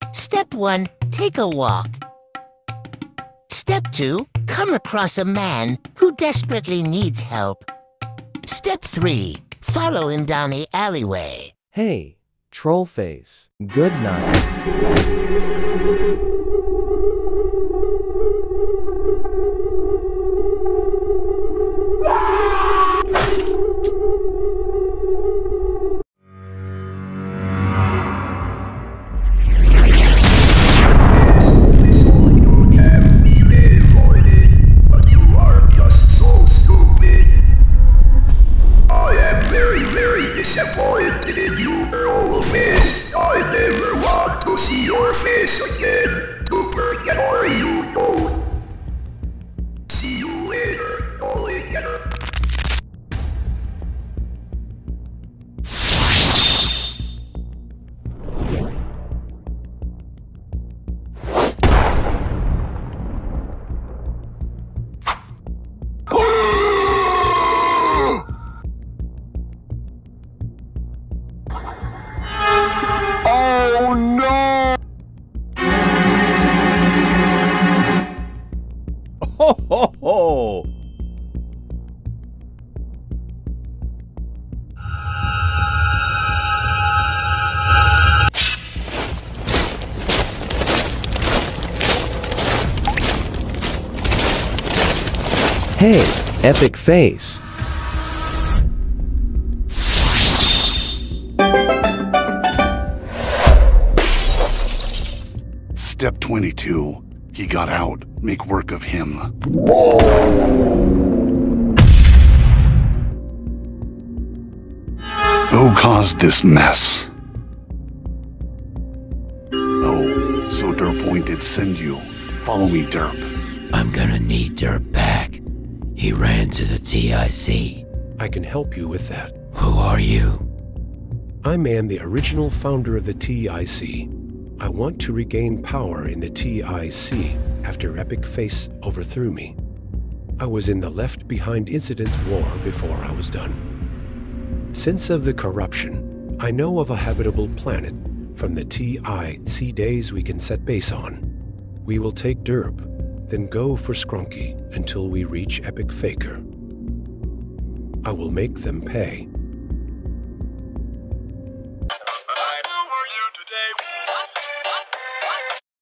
Step 1, take a walk. Step 2, come across a man who desperately needs help. Step 3, follow him down the alleyway. Hey, Trollface, good night. Disappointed in you, Trollface. I never want to see your face again. To forget or you don't. See you later, alligator. Oh no! Ho ho ho! Hey, Epic Face. Step 22. He got out. Make work of him. Who caused this mess? Oh, so Derp did send you. Follow me, Derp. I'm gonna need Derp back. He ran to the TIC. I can help you with that. Who are you? I am the original founder of the TIC. I want to regain power in the TIC after Epic Face overthrew me. I was in the Left Behind Incidents war before I was done. Since of the corruption, I know of a habitable planet from the TIC days we can set base on. We will take Derp, then go for Skrunky until we reach Epic Faker. I will make them pay.